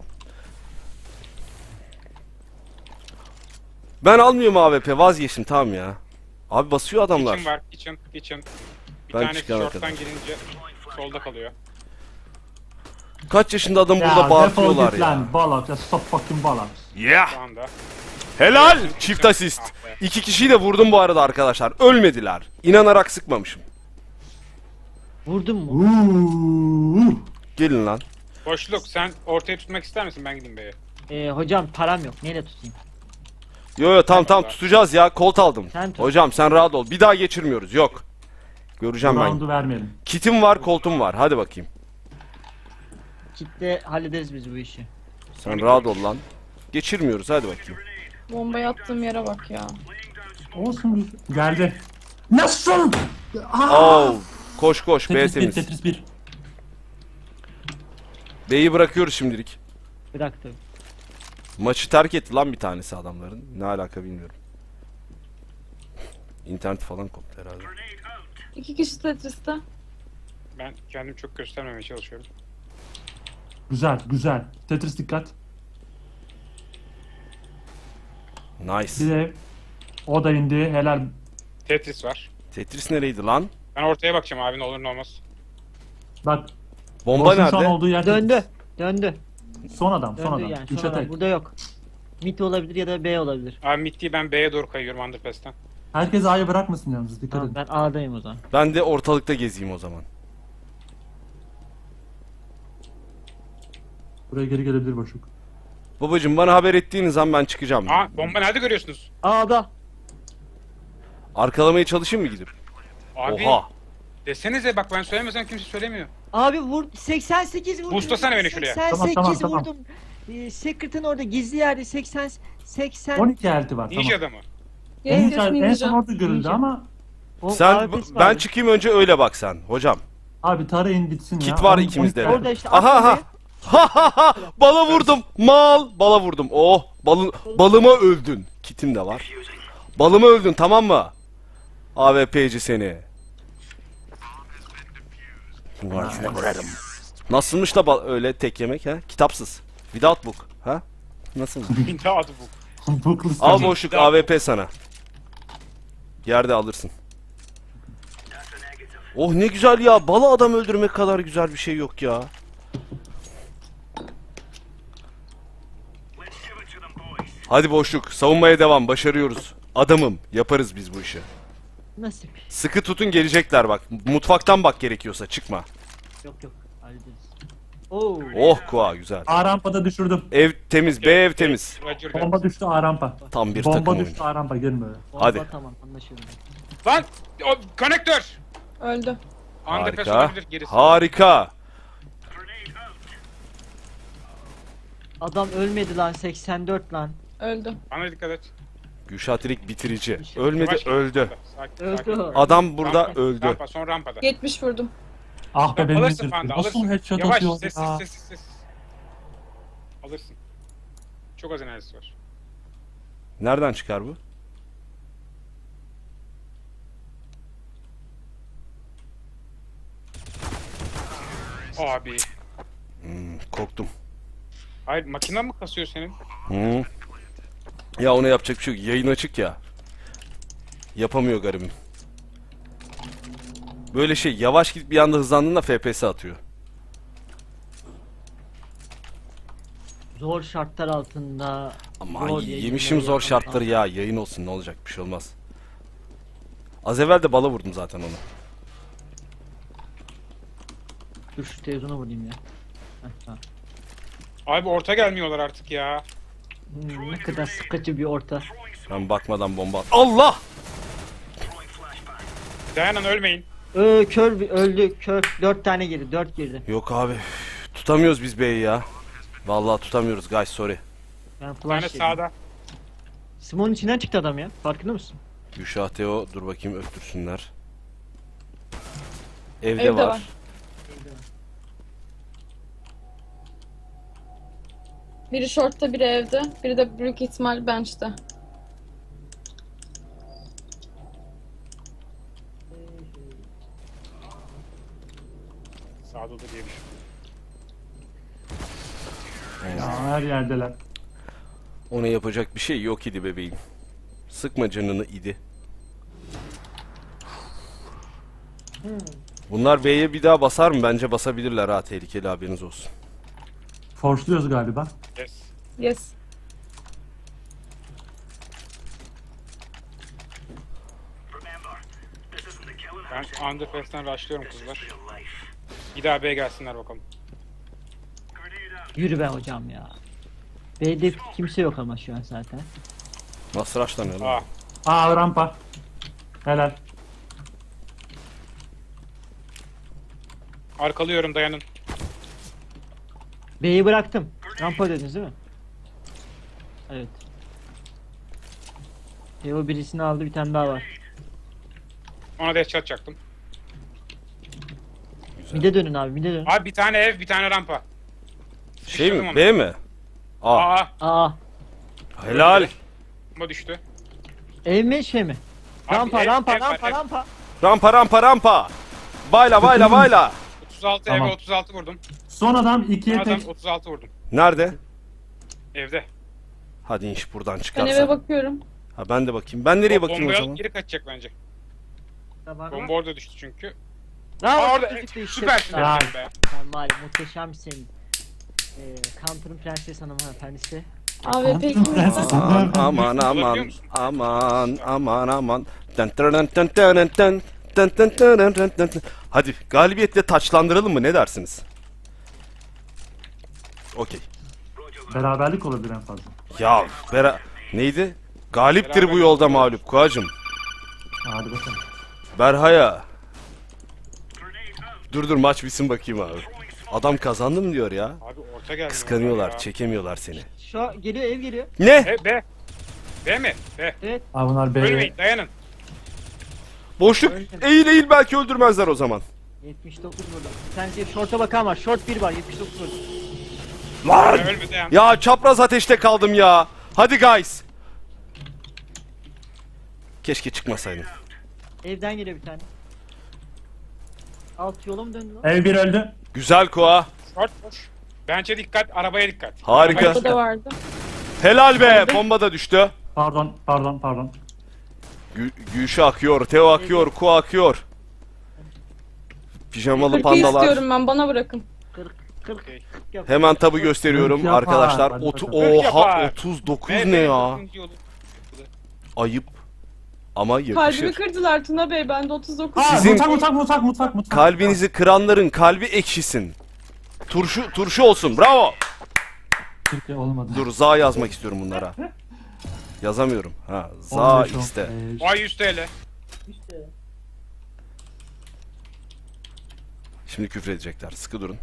Ben almıyorum A W P vazgeçtim tamam ya. Abi basıyor adamlar. Kitchen var, kitchen, kitchen. Bir Ben tanesi çıkana short'tan kadar. girince solda kalıyor. Kaç yaşında adam burada Ya defol bağırtıyorlar git ya. lan. Balak ya stop fucking balak. Yeah. Şu anda. Helal. Çift asist. Ah be. İki kişiyi de vurdum bu arada arkadaşlar. Ölmediler. İnanarak sıkmamışım. Vurdun mu? Uuuu. Gelin lan. Boşluk, sen ortaya tutmak ister misin? Ben gideyim B'ye. Ee, hocam param yok. Neyle tutayım? Yo yo tamam tamam Eyvallah. tutacağız ya. Kolt aldım. Sen tut. Hocam sen rahat ol. Bir daha geçirmiyoruz. Yok. Göreceğim ben. Roundu vermeyelim. Kitim var, koltum var. Hadi bakayım. Kitle hallederiz biz bu işi. Sen rahat ol lan. Geçirmiyoruz. Hadi bakayım. Bombayı attığım yere bak ya. Olsun. Geldi. Nasıl? Aa! Oo. Koş koş. B Tetris bir, temiz. Tetris bir. B'yi bırakıyoruz şimdilik. Bıraktım. Maçı terk etti lan bir tanesi adamların. Ne alaka bilmiyorum. İnternet falan koptu herhalde. İki kişi Tetris'te. Ben kendimi çok göstermemeye çalışıyorum. Güzel, güzel. Tetris dikkat. Nice. Bir de o da indi. Helal. Tetris var. Tetris nereydi lan? Ben ortaya bakacağım abi, ne olur ne olmaz. Bak. Bomba Boşun şu an nerede? olduğu yer Döndü. Döndü. Son adam, son Döndü adam. yani. Üç Son adam. atak. Burada yok. Mid olabilir ya da B olabilir. Abi mid'yi ben B'ye doğru kayıyorum underpass'ten. Herkes A'yı bırakmasın yalnız. Dikkat Tamam, edin. ben A'dayım o zaman. Ben de ortalıkta gezeyim o zaman. Buraya geri gelebilir boşluk. Babacım bana haber ettiğiniz an ben çıkacağım. Aa, bomba nerede görüyorsunuz? A'da. Arkalamaya çalışayım mı gidip? Abi Oha. desenize, bak ben söylemesem kimse söylemiyor. Abi vur seksen sekiz vurdum. Boostlasana beni şuraya. seksen sekiz Tamam, tamam, vurdum. Ee, Secret'ın orada gizli yerde seksen seksen. on iki elti var. Ninja Tamam. adamı. En, Yes, yes, en ninja. son orada görüldü Ninja. ama O Sen A W P'si ben vardı. çıkayım önce öyle bak sen hocam. abi tarayın bitsin ya. Kit var On- ikimizde de. on iki Orada işte Aha aha. atladı. Ha ha ha. Bala vurdum. Mal. Bala vurdum. Oh. Balın, balıma öldün. Kitim de var. Balıma öldün tamam mı? A W P'ci seni. Varsına vurarım. Nasılmış da ba- öyle tek yemek ha? Kitapsız. Without book. Ha? Nasıl? Binte adı bu. Booklu Al sen. boşluk A W P sana. Yerde alırsın. Oh ne güzel ya. Balı adam öldürmek kadar güzel bir şey yok ya. Hadi boşluk. Savunmaya devam. Başarıyoruz. Adamım. Yaparız biz bu işi. Nasip. Sıkı tutun gelecekler bak. Mutfaktan bak gerekiyorsa çıkma. Yok yok. Hallederiz. Oo. Oh Kua güzel. A rampada düşürdüm. Ev temiz. B ev temiz. Roger Bomba that. düştü A rampa. Tam bir takım Bomba oyunu. düştü A rampa gelin böyle. Bomba Hadi. Tamam anlaşıldı. Lan! O konektör! Öldü. Underpass Harika. olabilir gerisi. Harika. Adam ölmedi lan seksen dört lan. Öldü. Bana dikkat et. Gülşatirik bitirici. Ölmedi Yavaş git. öldü. Sakin, Öldü. sakin. Adam burada Rampa, öldü. Rampa, son rampada. yetmiş vurdum. Ah be Bak, benim alırsın indirdim. panda, Nasıl alırsın. headshot Yavaş, atıyor sessiz, ya? sessiz, sessiz. Alırsın. Çok az enerjisi var. Nereden çıkar bu? Abi. Hmm, korktum. Hayır, makinen mi kasıyor senin? Hı. Ya ona yapacak bir şey yok. Yayın açık ya. Yapamıyor garibim. Böyle şey yavaş gidip bir anda hızlandığında F P S atıyor. Zor şartlar altında. Aman zor yemişim yayınları zor yapan- şartları ya. Yayın olsun ne olacak bir şey olmaz. Az evvel de bala vurdum zaten onu. Dur şu televizyona vurayım ya. Heh, tamam. Abi orta gelmiyorlar artık ya. Hmm, ne kadar sıkıcı bir orta. Ben bakmadan bomba at. Allah! Dayanın ölmeyin. Ee, kör bir- öldü kör. Dört tane girdi. Dört girdi. Yok abi. üf, Tutamıyoruz biz B'yi ya. Vallahi tutamıyoruz guys sorry. Ben Bir tane flash yedim. sağda. Simone'un içinden çıktı adam ya. Farkında mısın? Gülşah Teo dur bakayım öptürsünler. Evde, Evde var. var. Biri shortta, biri evde. Biri de büyük ihtimal bench'te. Sağda da diye düşün. Ya her yerdeler. Ona yapacak bir şey yok idi bebeğim. Sıkma canını idi. Bunlar B'ye bir daha basar mı? Bence basabilirler ha tehlikeli haberiniz olsun. Force'luyoruz galiba. Yes. Yes. Ben Underpass'ten rushlıyorum kızlar. Bir daha B gelsinler bakalım. Yürü be hocam ya. B'de kimse yok ama şu an zaten. Nasıl rushlanıyor lan? Aa. A rampa. Helal. Arkalıyorum dayanın. B'yi bıraktım. Rampa dediniz değil mi? Evet. Teo birisini aldı, bir tane daha var. Ona da headshot çaktım. Mide dönün abi, mide dönün. Abi bir tane ev, bir tane rampa. Şey mi? onu. B mi? A. Aa, Aa, Helal. bomba düştü. ev mi şey mi? Abi Rampa, ev- rampa, ev var, rampa, ev. rampa. Rampa rampa rampa. Bayla bayla bayla. otuz altı Tamam. eve otuz altı vurdum. Son adam ikiye Adam tek. otuz altı vurdum. Nerede? Evde. Hadi inş buradan Ben çıkarsa. eve bakıyorum. Ha ben de bakayım. Ben nereye Bo- bakayım o bombayı zaman? alıp geri kaçacak bence. Tamam. Bomba orada düştü çünkü. Bravo, Aa, orada çocuk işte. süpersin Ya. Ercan be. Sen var ya, muhteşemsin. Ee, Counter'ın prenses hanımefendisi. A W P kim Prenses. Aman aman Biliyor aman musun? aman aman aman. Dın tırın dın tırın dın. Dın dın tırın dın dın dın. Hadi galibiyetle taçlandıralım mı ne dersiniz? Okey. Beraberlik olabilir en fazla. Ya bera neydi? Galiptir bu Beraber- yolda mağlup Kuacım. Hadi bakalım. Berhaya. Dur dur maç bitsin bakayım abi. Adam kazandım diyor ya. Abi orta geldi. Kıskanıyorlar, ya. çekemiyorlar seni. Şu geliyor, ev geliyor. Ne? E, B. B mi? B. Evet. Aa bunlar B. Ölmeyin dayanın. Boşluk. Eğil eğil belki öldürmezler o zaman. yetmiş dokuz burada. Bir tanesi short'a bakan var. Short bir var. yetmiş dokuz burada. Lan! Ölme dayan. Ya çapraz ateşte kaldım ya. Hadi guys. Keşke çıkmasaydım. Evden geliyor bir tane. Alt yola mı döndü lan? Ev bir öldü. Güzel Koa. Short boş. Bench'e dikkat, arabaya dikkat. Harika. Arabaya Burada da vardı. Helal be. Bomba da düştü. Pardon, pardon, pardon. Gü Gülşah akıyor, Teo akıyor, Ku akıyor. Pijamalı kırkı pandalar. istiyorum ben, bana bırakın. kırk kırk Okey. kırk yap. Hemen tabu gösteriyorum Kırk yapar. arkadaşlar. Hadi Otu bakalım. Kırk Oha yapar. otuz dokuz Ve ne benim ya? dokuzuncu yolu. Ayıp. Ama Kalbimi yakışır. kırdılar Tuna Bey, bende otuz dokuz. Ha, Sizin- mutfak, mutfak, mutfak, mutfak, mutfak. Kalbinizi kıranların kalbi ekşisin. Turşu turşu olsun. Bravo. Türkiye olmadı. Dur za yazmak istiyorum bunlara. Yazamıyorum. Ha za on beş, on X'te. beş. Vay yüz T L. Şimdi küfür edecekler. Sıkı durun.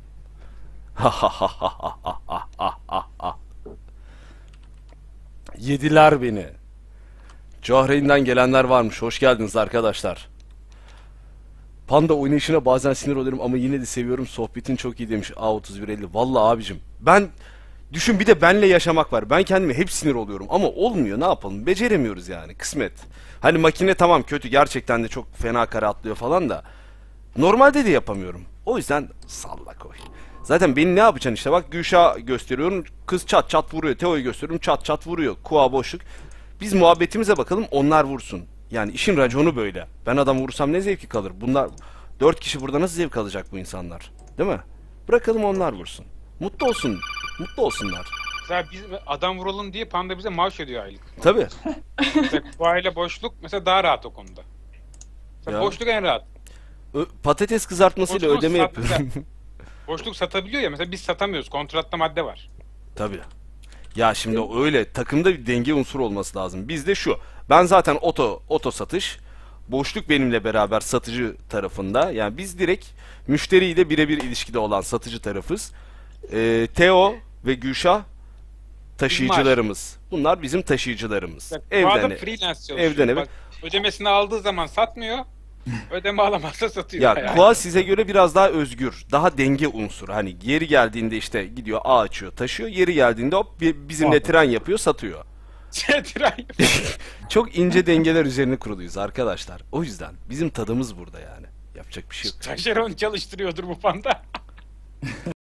Yediler beni. Cahreyn'den gelenler varmış. Hoş geldiniz arkadaşlar. Panda oynayışına bazen sinir oluyorum ama yine de seviyorum. Sohbetin çok iyi demiş. A otuz bir elli. Vallahi abicim. Ben düşün, bir de benle yaşamak var. Ben kendime hep sinir oluyorum ama olmuyor. Ne yapalım? Beceremiyoruz yani. Kısmet. Hani makine tamam kötü. Gerçekten de çok fena kare atlıyor falan da. Normalde de yapamıyorum. O yüzden salla koy. Zaten beni ne yapacaksın işte, bak Gülşah gösteriyorum, kız çat çat vuruyor. Teo'yu gösteriyorum, çat çat vuruyor. Kua boşluk. Biz muhabbetimize bakalım, onlar vursun. Yani işin raconu böyle. Ben adam vursam ne zevki kalır? Bunlar dört kişi burada nasıl zevk alacak bu insanlar? Değil mi? Bırakalım onlar vursun. Mutlu olsun. Mutlu olsunlar. Mesela biz adam vuralım diye Panda bize maaş ödüyor aylık. Tabii. Mesela bu aile boşluk mesela daha rahat o konuda. Mesela Ya. boşluk en rahat. Ö- patates kızartmasıyla Boşluğu ödeme sat- yapıyorum. Boşluk satabiliyor ya, mesela biz satamıyoruz. Kontratta madde var. Tabii. Ya şimdi o öyle takımda bir denge unsuru olması lazım. Bizde şu. Ben zaten oto oto satış. Boşluk benimle beraber satıcı tarafında. Yani biz direkt müşteriyle birebir ilişkide olan satıcı tarafız. Ee, Teo ve Gülşah taşıyıcılarımız. Bunlar bizim taşıyıcılarımız. Evden, bu adam Evden freelance çalışıyor. evden eve. Bak, ödemesini aldığı zaman satmıyor. Ödeme alamazsa satıyor. Ya yani. Kua size göre biraz daha özgür, daha denge unsuru. Hani yeri geldiğinde işte gidiyor ağ açıyor, taşıyor. Yeri geldiğinde hop bi- bizimle Abi. tren yapıyor, satıyor. Tren- Çok ince dengeler üzerine kuruluyuz arkadaşlar. O yüzden bizim tadımız burada yani. Yapacak bir şey yok. Stajyer onu çalıştırıyordur bu Panda.